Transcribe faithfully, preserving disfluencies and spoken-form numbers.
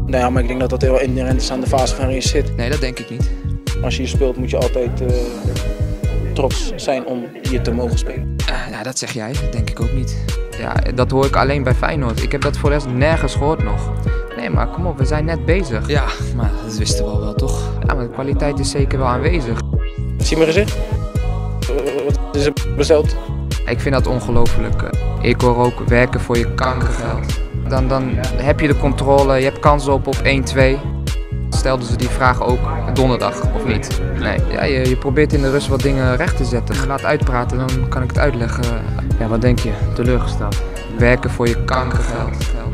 Nou ja, maar ik denk dat dat heel inherent is aan de fase waarin je zit. Nee, dat denk ik niet. Als je hier speelt moet je altijd uh, trots zijn om hier te mogen spelen. Uh, ja, dat zeg jij, dat denk ik ook niet. Ja, dat hoor ik alleen bij Feyenoord. Ik heb dat voor de rest nergens gehoord nog. Nee, maar kom op, we zijn net bezig. Ja, maar dat wisten we al wel, toch? Ja, maar de kwaliteit is zeker wel aanwezig. Zie mijn gezicht? Wat is er besteld? Ik vind dat ongelooflijk. Ik hoor ook werken voor je kankergeld. Dan, dan heb je de controle, je hebt kans op op één twee. Stelden ze die vraag ook donderdag, of niet? Nee, ja, je, je probeert in de rust wat dingen recht te zetten. Laat uitpraten, dan kan ik het uitleggen. Ja, wat denk je? Teleurgesteld. Werken voor je kankergeld.